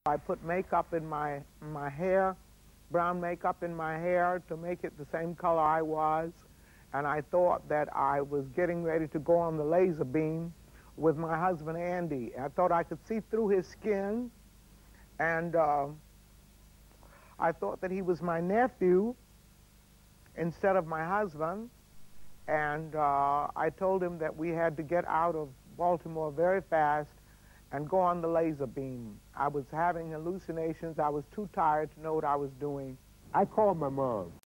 I put makeup in my hair, brown makeup in my hair to make it the same color I was. And I thought that I was getting ready to go on the laser beam with my husband, Andy. I thought I could see through his skin. And I thought that he was my nephew instead of my husband. And I told him that we had to get out of Baltimore very fast and go on the laser beam. I was having hallucinations. I was too tired to know what I was doing. I called my mom.